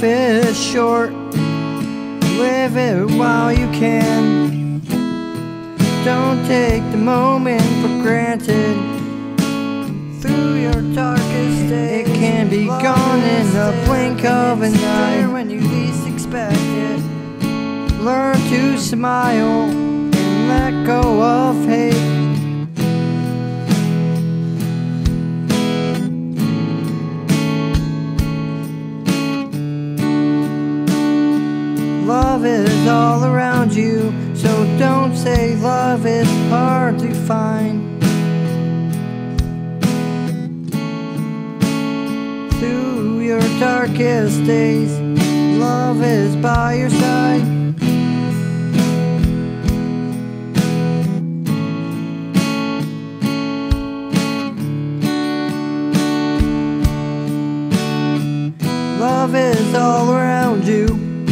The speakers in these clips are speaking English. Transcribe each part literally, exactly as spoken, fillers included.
Life is short, live it while you can. Don't take the moment for granted. Through your darkest days, it can be gone in the blink of an eye. When you least expect it, learn to smile and let go of hate. Love is all around you, so don't say love is hard to find. Through your darkest days, love is by your side. Love is all around you.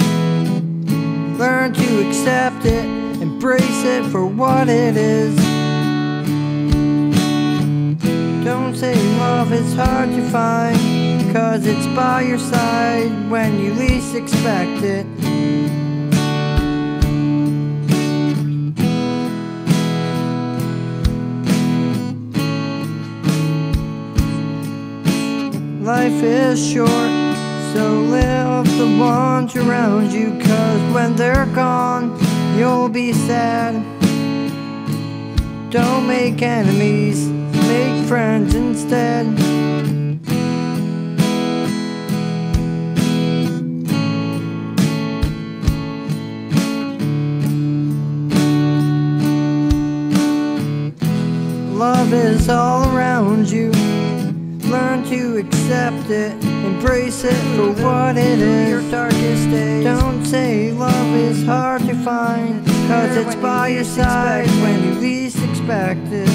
Learn to accept it, embrace it for what it is. Don't say love is hard to find, 'cause it's by your side when you least expect it. Life is short, so live the ones around you, 'cause when they're gone, you'll be sad. Don't make enemies, make friends instead. Love is all around you. Learn to accept it, embrace it for what it is. Your darkest days, don't say love is hard to find, 'cause it's by your side when you least expect it.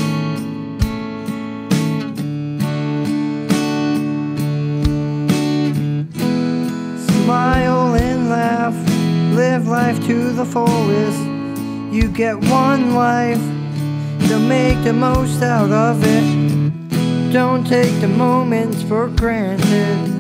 Smile and laugh, live life to the fullest. You get one life, so make the most out of it. Don't take the moments for granted.